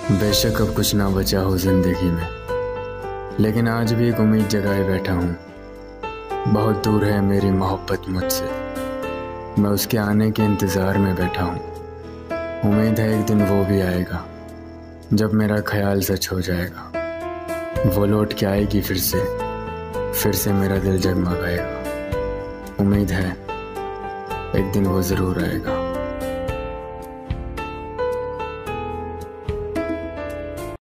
बेशक अब कुछ ना बचा हो जिंदगी में, लेकिन आज भी एक उम्मीद जगाए बैठा हूँ। बहुत दूर है मेरी मोहब्बत मुझसे, मैं उसके आने के इंतज़ार में बैठा हूँ। उम्मीद है एक दिन वो भी आएगा जब मेरा ख्याल सच हो जाएगा। वो लौट के आएगी फिर से मेरा दिल जगमगाएगा। उम्मीद है एक दिन वो ज़रूर आएगा।